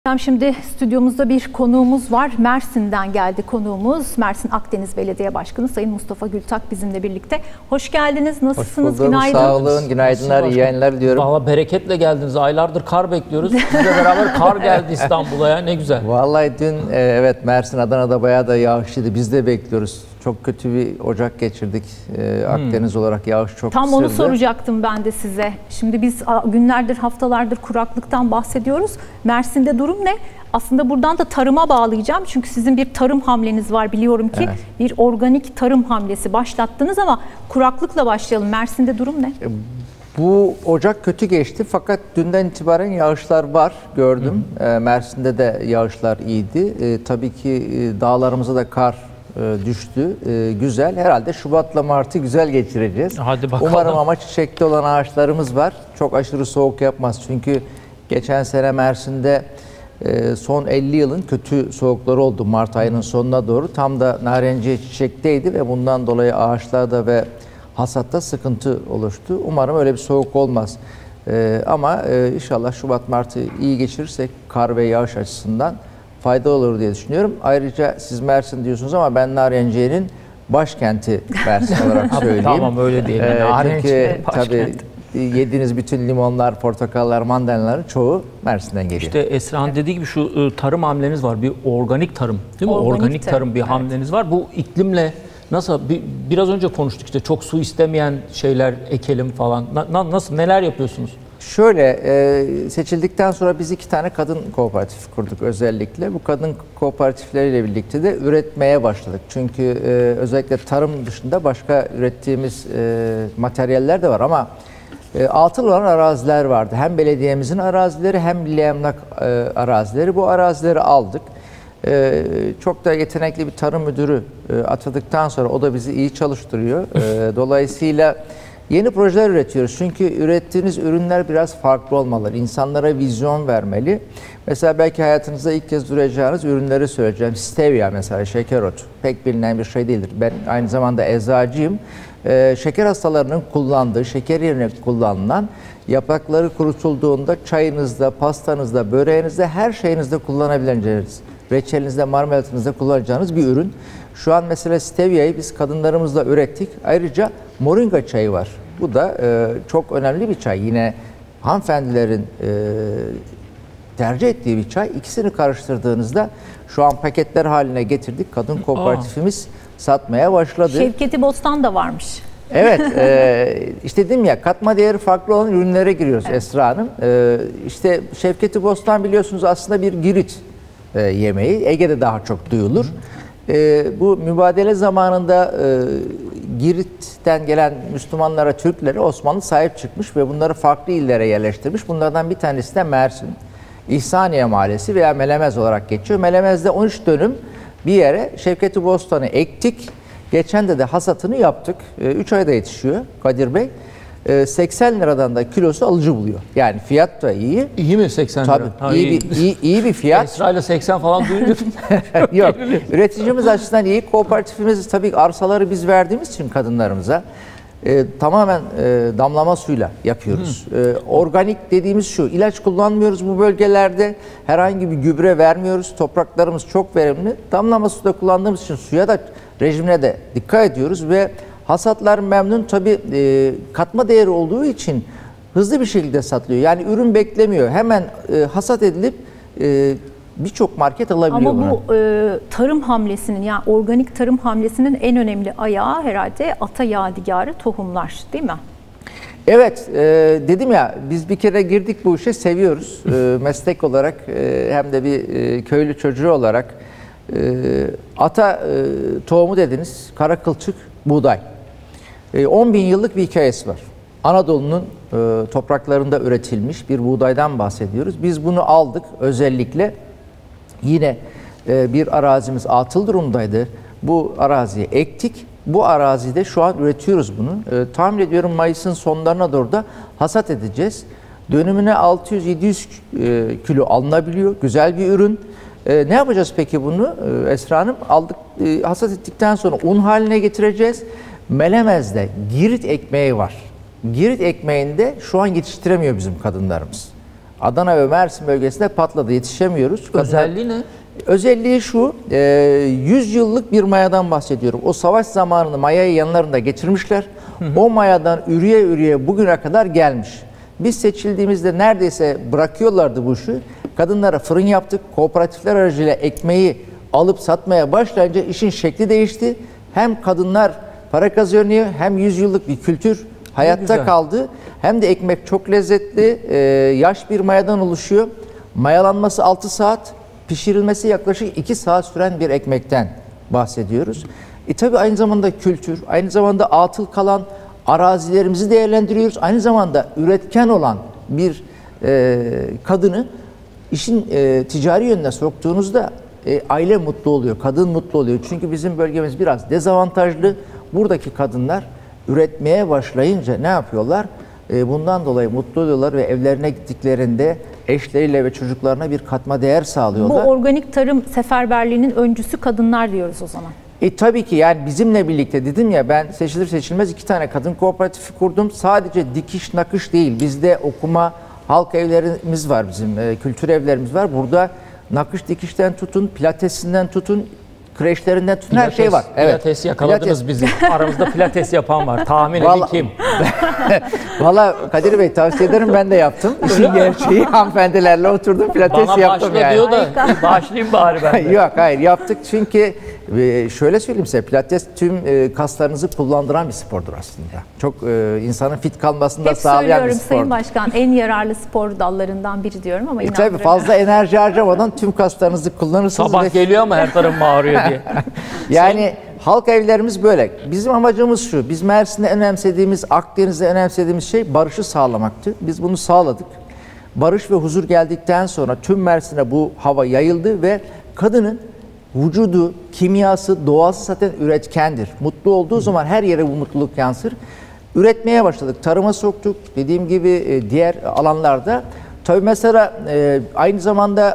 Şimdi stüdyomuzda bir konuğumuz var. Mersin'den geldi konuğumuz. Mersin Akdeniz Belediye Başkanı Sayın Mustafa Gültak bizimle birlikte. Hoş geldiniz. Nasılsınız? Hoş bulduk. Günaydın. Sağ olun. Günaydınlar. İyi yayınlar diliyorum. Valla bereketle geldiniz. Aylardır kar bekliyoruz. Sizle beraber kar geldi İstanbul'a ya. Ne güzel. Vallahi dün evet Mersin, Adana'da bayağı da yağışlıydı. Biz de bekliyoruz. Çok kötü bir Ocak geçirdik. Akdeniz olarak yağış çok Tam kısırdı. onu soracaktım ben de size. Şimdi biz günlerdir, haftalardır kuraklıktan bahsediyoruz. Mersin'de durum ne? Aslında buradan da tarıma bağlayacağım. Çünkü sizin bir tarım hamleniz var. Biliyorum ki evet, bir organik tarım hamlesi başlattınız ama kuraklıkla başlayalım. Mersin'de durum ne? Bu Ocak kötü geçti fakat dünden itibaren yağışlar var gördüm. Mersin'de de yağışlar iyiydi. Tabii ki dağlarımıza da kar düştü. Güzel. Herhalde Şubat'la Mart'ı güzel geçireceğiz. Hadi bakalım. Umarım ama çiçekte olan ağaçlarımız var. Çok aşırı soğuk yapmaz. Çünkü geçen sene Mersin'de son 50 yılın kötü soğukları oldu Mart ayının sonuna doğru. Tam da narenciye çiçekteydi ve bundan dolayı ağaçlarda ve hasatta sıkıntı oluştu. Umarım öyle bir soğuk olmaz. Ama inşallah Şubat Mart'ı iyi geçirirsek kar ve yağış açısından fayda olur diye düşünüyorum. Ayrıca siz Mersin diyorsunuz ama ben narenciyenin başkenti Mersin olarak söyleyeyim. Tamam öyle değil. Çünkü tabii yediğiniz bütün limonlar, portakallar, mandalinaların çoğu Mersin'den geliyor. İşte Esra'nın dediği gibi şu tarım hamleniz var. Bir organik tarım değil mi? Organik tarım bir hamleniz var. Bu iklimle nasıl? Biraz önce konuştuk işte çok su istemeyen şeyler ekelim falan. Nasıl? Neler yapıyorsunuz? Şöyle seçildikten sonra biz 2 tane kadın kooperatifi kurduk özellikle. Bu kadın kooperatifleriyle birlikte de üretmeye başladık. Çünkü özellikle tarım dışında başka ürettiğimiz materyaller de var ama atıl olan araziler vardı. Hem belediyemizin arazileri hem Milli Emlak arazileri. Bu arazileri aldık. Çok da yetenekli bir tarım müdürü atadıktan sonra o da bizi iyi çalıştırıyor. Dolayısıyla yeni projeler üretiyoruz. Çünkü ürettiğiniz ürünler biraz farklı olmalı. İnsanlara vizyon vermeli. Mesela belki hayatınızda ilk kez duyacağınız ürünleri söyleyeceğim. Stevia mesela, şeker otu. Pek bilinen bir şey değildir. Ben aynı zamanda eczacıyım. Şeker hastalarının kullandığı, şeker yerine kullanılan, yaprakları kurutulduğunda çayınızda, pastanızda, böreğinizde, her şeyinizde kullanabileceğiniz, reçelinizde, marmelatınızda kullanacağınız bir ürün. Şu an mesela stevia'yı biz kadınlarımızla ürettik. Ayrıca moringa çayı var. Bu da çok önemli bir çay. Yine hanımefendilerin tercih ettiği bir çay. İkisini karıştırdığınızda şu an paketler haline getirdik. Kadın kooperatifimiz satmaya başladı. Şevketi Bostan da varmış. Evet, işte dedim ya, katma değeri farklı olan ürünlere giriyoruz, evet. Esra Hanım. İşte Şevketi Bostan biliyorsunuz aslında bir Girit yemeği. Ege'de daha çok duyulur. Bu mübadele zamanında Girit'ten gelen Müslümanlara, Türklere Osmanlı sahip çıkmış ve bunları farklı illere yerleştirmiş. Bunlardan bir tanesi de Mersin. İhsaniye Mahallesi veya Melemez olarak geçiyor. Melemez'de 13 dönüm bir yere Şevketi Bostan'ı ektik. Geçen de hasatını yaptık. 3 ayda yetişiyor Kadir Bey. 80 liradan da kilosu alıcı buluyor. Yani fiyat da iyi. İyi mi 80 lira? Tabii iyi bir fiyat. Esra ile 80 falan duyunca. Yok. Üreticimiz açısından iyi. Kooperatifimiz tabii arsaları biz verdiğimiz için kadınlarımıza tamamen damlama suyla yapıyoruz. Organik dediğimiz şu, ilaç kullanmıyoruz bu bölgelerde. Herhangi bir gübre vermiyoruz. Topraklarımız çok verimli. Damlama suda kullandığımız için suya da, rejimine de dikkat ediyoruz ve hasatlar memnun. Tabii katma değeri olduğu için hızlı bir şekilde satılıyor. Yani ürün beklemiyor. Hemen hasat edilip birçok market alabiliyor bunu. Ama bu tarım hamlesinin, yani organik tarım hamlesinin en önemli ayağı herhalde ata yadigarı tohumlar, değil mi? Evet, dedim ya, biz bir kere girdik bu işe, seviyoruz. Meslek olarak hem de bir köylü çocuğu olarak. Ata tohumu dediniz, kara kılçık buğday. 10 bin yıllık bir hikayesi var. Anadolu'nun topraklarında üretilmiş bir buğdaydan bahsediyoruz. Biz bunu aldık özellikle. Yine bir arazimiz atıl durumdaydı. Bu araziye ektik. Bu arazide şu an üretiyoruz bunu. Tahmin ediyorum Mayıs'ın sonlarına doğru da hasat edeceğiz. Dönümüne 600-700 kilo alınabiliyor. Güzel bir ürün. Ne yapacağız peki bunu Esra Hanım? Aldık, hasat ettikten sonra un haline getireceğiz. Melemez'de Girit ekmeği var. Girit ekmeğinde şu an yetiştiremiyor bizim kadınlarımız. Adana ve Mersin bölgesinde patladı. Yetişemiyoruz. Özelliği ne? Özelliği şu, 100 yıllık bir mayadan bahsediyorum. O savaş zamanını mayayı yanlarında geçirmişler. O mayadan üreye üreye bugüne kadar gelmiş. Biz seçildiğimizde neredeyse bırakıyorlardı bu işi. Kadınlara fırın yaptık. Kooperatifler aracıyla ekmeği alıp satmaya başlayınca işin şekli değişti. Hem kadınlar para kazanıyor, hem 100 yıllık bir kültür hayatta kaldı. Hem de ekmek çok lezzetli, yaş bir mayadan oluşuyor. Mayalanması 6 saat, pişirilmesi yaklaşık 2 saat süren bir ekmekten bahsediyoruz. Tabii aynı zamanda kültür, aynı zamanda atıl kalan arazilerimizi değerlendiriyoruz. Aynı zamanda üretken olan bir kadını işin ticari yönüne soktuğunuzda aile mutlu oluyor, kadın mutlu oluyor. Çünkü bizim bölgemiz biraz dezavantajlı. Buradaki kadınlar üretmeye başlayınca ne yapıyorlar? Bundan dolayı mutlu oluyorlar ve evlerine gittiklerinde eşleriyle ve çocuklarına bir katma değer sağlıyorlar. Bu organik tarım seferberliğinin öncüsü kadınlar diyoruz o zaman. Tabii ki yani bizimle birlikte dedim ya, ben seçilir seçilmez 2 tane kadın kooperatifi kurdum. Sadece dikiş nakış değil, bizde okuma, halk evlerimiz var, bizim kültür evlerimiz var. Burada nakış dikişten tutun, pilatesinden tutun, kreşlerinden tutun, her şey var. Pilates yakaladınız bizi. Aramızda pilates yapan var. Tahmin edin kim? Valla Kadir Bey, tavsiye ederim, ben de yaptım. İşin gerçeği, hanımefendilerle oturdum, pilates Bana yaptım yani. diyor da başlayayım bari ben de. Yok hayır, yaptık çünkü şöyle söyleyeyim size, pilates tüm kaslarınızı kullandıran bir spordur aslında. Çok insanın fit kalmasını da sağlayan bir spordur. Sayın Başkan, en yararlı spor dallarından biri diyorum ama tabii fazla enerji harcamadan tüm kaslarınızı kullanırsınız. Sabah geliyor ama her tarafım ağrıyor diye. Yani halk evlerimiz böyle. Bizim amacımız şu, biz Mersin'de önemsediğimiz, Akdeniz'de önemsediğimiz şey barışı sağlamaktı. Biz bunu sağladık. Barış ve huzur geldikten sonra tüm Mersin'e bu hava yayıldı ve kadının vücudu, kimyası, doğası zaten üretkendir. Mutlu olduğu zaman her yere bu mutluluk yansır. Üretmeye başladık, tarıma soktuk. Dediğim gibi diğer alanlarda. Tabii mesela aynı zamanda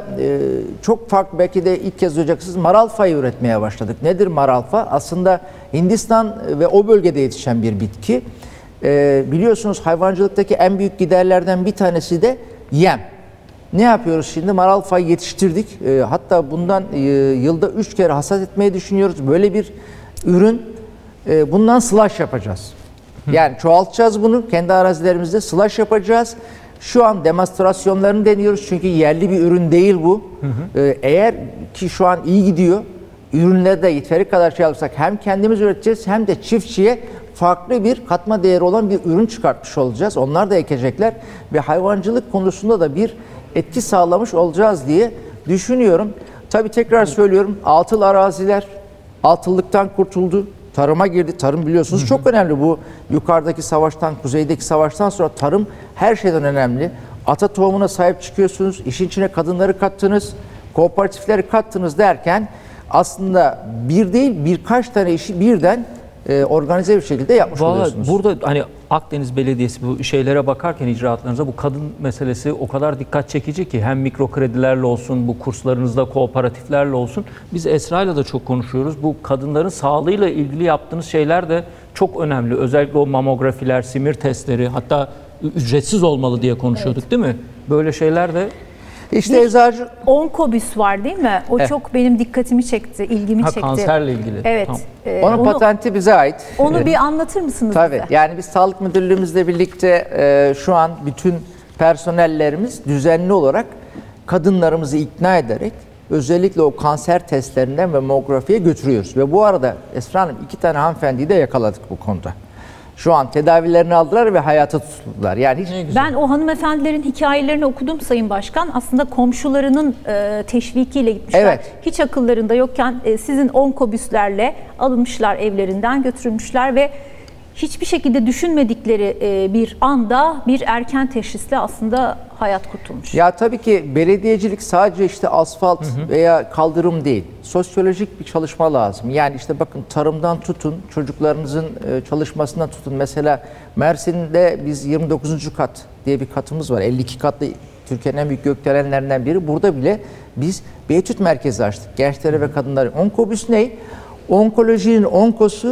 çok farklı, belki de ilk kez duyacaksınız, maralfayı üretmeye başladık. Nedir maralfa? Aslında Hindistan ve o bölgede yetişen bir bitki. Biliyorsunuz hayvancılıktaki en büyük giderlerden bir tanesi de yem. Ne yapıyoruz şimdi? Maralfayı yetiştirdik. Hatta bundan yılda 3 kere hasat etmeyi düşünüyoruz. Böyle bir ürün, bundan slash yapacağız. Yani çoğaltacağız bunu. Kendi arazilerimizde slash yapacağız. Şu an demonstrasyonlarını deniyoruz çünkü yerli bir ürün değil bu. Eğer ki şu an iyi gidiyor, ürünleri de yeteri kadar şey alırsak hem kendimiz üreteceğiz hem de çiftçiye farklı bir katma değeri olan bir ürün çıkartmış olacağız. Onlar da ekecekler ve hayvancılık konusunda da bir etki sağlamış olacağız diye düşünüyorum. Tabii tekrar söylüyorum, atıl araziler atıllıktan kurtuldu. Tarıma girdi. Tarım biliyorsunuz çok önemli. Bu yukarıdaki savaştan, kuzeydeki savaştan sonra tarım her şeyden önemli. Ata tohumuna sahip çıkıyorsunuz. İşin içine kadınları kattınız, kooperatifleri kattınız derken aslında bir değil birkaç tane işi birden organize bir şekilde yapmış oluyorsunuz. Burada hani Akdeniz Belediyesi bu şeylere bakarken icraatlarınıza bu kadın meselesi o kadar dikkat çekici ki hem mikro kredilerle olsun, bu kurslarınızda kooperatiflerle olsun. Biz Esra'yla da çok konuşuyoruz. Bu kadınların sağlığıyla ilgili yaptığınız şeyler de çok önemli. Özellikle o mamografiler, simir testleri, hatta ücretsiz olmalı diye konuşuyorduk değil mi? Böyle şeyler de. İşte eczacı... Onkobüs var değil mi? O çok benim dikkatimi çekti, ilgimi çekti. Kanserle ilgili. Evet. Tamam. Onun patenti bize ait. Onu bir anlatır mısınız Tabii. bize? Yani biz Sağlık Müdürlüğümüzle birlikte şu an bütün personellerimiz düzenli olarak kadınlarımızı ikna ederek özellikle o kanser testlerinden ve mamografiye götürüyoruz. Ve bu arada Esra Hanım 2 tane hanımefendiyi de yakaladık bu konuda. Şu an tedavilerini aldılar ve hayata tutuldular. Yani hiç... Ben o hanımefendilerin hikayelerini okudum Sayın Başkan. Aslında komşularının teşvikiyle gitmişler. Evet. Hiç akıllarında yokken sizin onkobüslerle alınmışlar, evlerinden götürülmüşler ve hiçbir şekilde düşünmedikleri bir anda bir erken teşhisle aslında hayat kurtulmuş. Ya tabii ki belediyecilik sadece işte asfalt veya kaldırım değil. Sosyolojik bir çalışma lazım. Yani işte bakın tarımdan tutun, çocuklarınızın çalışmasından tutun. Mesela Mersin'de biz 29. kat diye bir katımız var. 52 katlı Türkiye'nin en büyük gökdelenlerinden biri. Burada bile biz bir etüt merkezi açtık. Gençlere ve kadınlara. Onkobüs ne? Onkolojinin onkosu,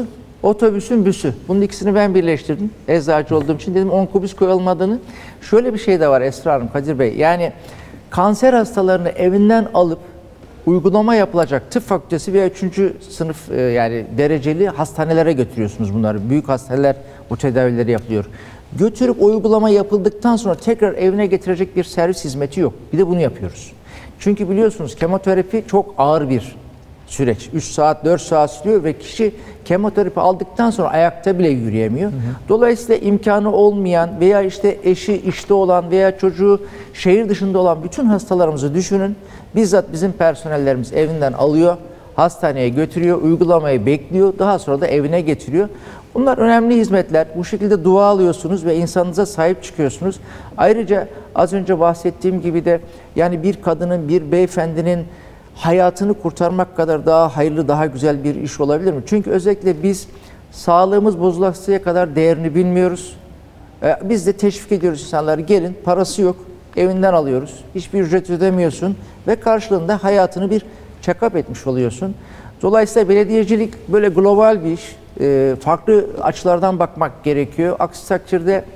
otobüsün büsü. Bunun ikisini ben birleştirdim. Eczacı olduğum için dedim onkobüs koyulmadığını. Şöyle bir şey de var Esra Hanım, Kadir Bey. Yani kanser hastalarını evinden alıp uygulama yapılacak tıp fakültesi veya 3. sınıf yani dereceli hastanelere götürüyorsunuz bunları. Büyük hastaneler bu tedavileri yapılıyor. Götürüp uygulama yapıldıktan sonra tekrar evine getirecek bir servis hizmeti yok. Bir de bunu yapıyoruz. Çünkü biliyorsunuz kemoterapi çok ağır bir süreç. 3 saat, 4 saat sürüyor ve kişi kemoterapi aldıktan sonra ayakta bile yürüyemiyor. Dolayısıyla imkanı olmayan veya işte eşi işte olan veya çocuğu şehir dışında olan bütün hastalarımızı düşünün. Bizzat bizim personellerimiz evinden alıyor, hastaneye götürüyor, uygulamayı bekliyor, daha sonra da evine getiriyor. Bunlar önemli hizmetler. Bu şekilde dua alıyorsunuz ve insanınıza sahip çıkıyorsunuz. Ayrıca az önce bahsettiğim gibi de yani bir kadının, bir beyefendinin hayatını kurtarmak kadar daha hayırlı, daha güzel bir iş olabilir mi? Çünkü özellikle biz sağlığımız bozulasıya kadar değerini bilmiyoruz. Biz de teşvik ediyoruz insanları. Gelin, parası yok, evinden alıyoruz. Hiçbir ücret ödemiyorsun ve karşılığında hayatını bir check-up etmiş oluyorsun. Dolayısıyla belediyecilik böyle global bir iş. Farklı açılardan bakmak gerekiyor. Aksi takdirde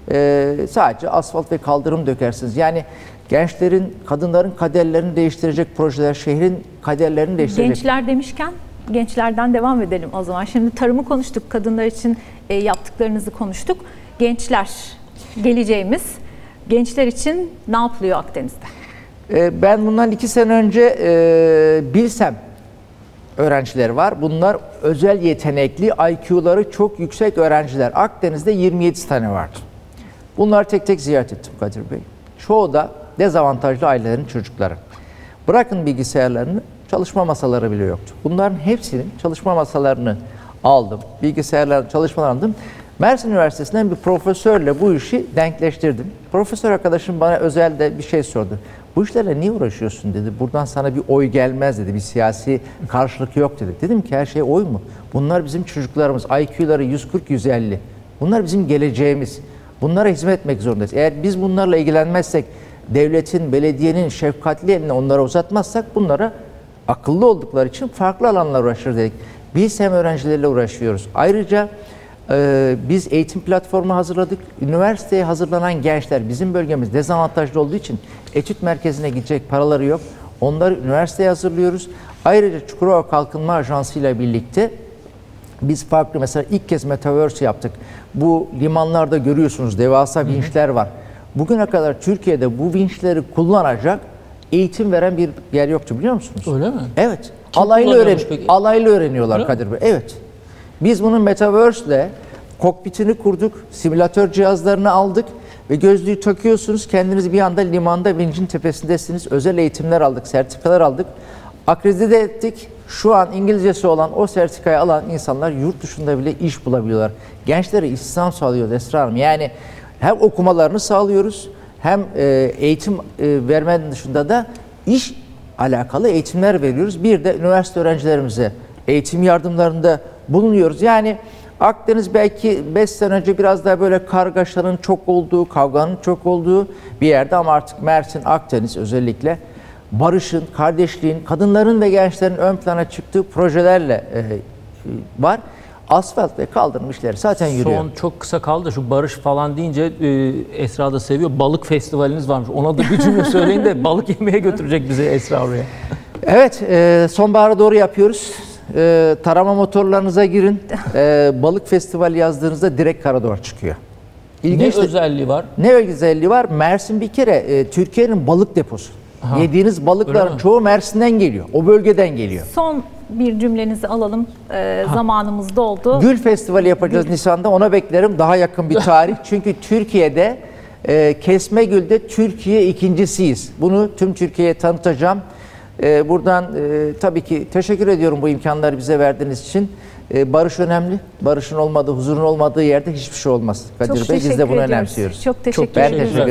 sadece asfalt ve kaldırım dökersiniz. Yani gençlerin, kadınların kaderlerini değiştirecek projeler, şehrin kaderlerini değiştirecek. Gençler demişken gençlerden devam edelim o zaman. Şimdi tarımı konuştuk, kadınlar için yaptıklarınızı konuştuk. Gençler, geleceğimiz. Gençler için ne yapılıyor Akdeniz'de? Ben bundan 2 sene önce Bilsem öğrencileri var. Bunlar özel yetenekli, IQ'ları çok yüksek öğrenciler. Akdeniz'de 27 tane vardı. Bunları tek tek ziyaret ettim Kadir Bey. Çoğu da dezavantajlı ailelerin çocukları. Bırakın bilgisayarlarını, çalışma masaları bile yoktu. Bunların hepsinin çalışma masalarını aldım. Bilgisayarların çalışmalarını aldım. Mersin Üniversitesi'nden bir profesörle bu işi denkleştirdim. Profesör arkadaşım bana özelde bir şey sordu. Bu işlerle niye uğraşıyorsun dedi. Buradan sana bir oy gelmez dedi. Bir siyasi karşılık yok dedi. Dedim ki her şey oy mu? Bunlar bizim çocuklarımız. IQ'ları 140-150. Bunlar bizim geleceğimiz. Bunlara hizmet etmek zorundayız. Eğer biz bunlarla ilgilenmezsek, devletin, belediyenin şefkatli eline onlara uzatmazsak bunlara akıllı oldukları için farklı alanlarla uğraşır dedik. Biz hem öğrencilerle uğraşıyoruz. Ayrıca biz eğitim platformu hazırladık. Üniversiteye hazırlanan gençler bizim bölgemiz dezavantajlı olduğu için etüt merkezine gidecek paraları yok. Onları üniversiteye hazırlıyoruz. Ayrıca Çukurova Kalkınma Ajansı ile birlikte biz farklı mesela ilk kez Metaverse yaptık. Bu limanlarda görüyorsunuz devasa vinçler var. Bugüne kadar Türkiye'de bu vinçleri kullanacak eğitim veren bir yer yoktu biliyor musunuz? Öyle mi? Evet. Kim Alaylı öğreniyorlar Öyle Kadir Bey. Evet. Biz bunun Metaverse'le kokpitini kurduk, simülatör cihazlarını aldık ve gözlüğü takıyorsunuz. Kendiniz bir anda limanda vincin tepesindesiniz. Özel eğitimler aldık, sertifikalar aldık. Akredite ettik. Şu an İngilizcesi olan o sertifikayı alan insanlar yurt dışında bile iş bulabiliyorlar. Gençlere istihdam sağlıyoruz Esra Hanım. Yani hem okumalarını sağlıyoruz hem eğitim vermenin dışında da iş alakalı eğitimler veriyoruz. Bir de üniversite öğrencilerimize eğitim yardımlarında bulunuyoruz. Yani Akdeniz belki 5 sene önce biraz daha böyle kargaşanın çok olduğu, kavganın çok olduğu bir yerde ama artık Mersin, Akdeniz özellikle barışın, kardeşliğin, kadınların ve gençlerin ön plana çıktığı projelerle var. Asfalt ve kaldırım işleri zaten yürüyor. Son çok kısa kaldı. Şu barış falan deyince Esra da seviyor. Balık festivaliniz varmış. Ona da bir cümle söyleyin de balık yemeye götürecek bizi Esra oraya. Evet, sonbahara doğru yapıyoruz. Tarama motorlarınıza girin. Balık festivali yazdığınızda direkt Karaduvar çıkıyor. İlginç ne özelliği var? Ne özelliği var? Mersin bir kere Türkiye'nin balık deposu. Aha. Yediğiniz balıkların çoğu Mersin'den geliyor. O bölgeden geliyor. Son bir cümlenizi alalım. Zamanımız doldu. Gül Festivali yapacağız Nisan'da. Ona beklerim. Daha yakın bir tarih. Çünkü Türkiye'de Kesmegül'de Türkiye ikincisiyiz. Bunu tüm Türkiye'ye tanıtacağım. Buradan tabii ki teşekkür ediyorum bu imkanları bize verdiğiniz için. Barış önemli. Barışın olmadığı, huzurun olmadığı yerde hiçbir şey olmaz. Kadir Bey, biz de bunu önemsiyoruz. Çok teşekkür ederim.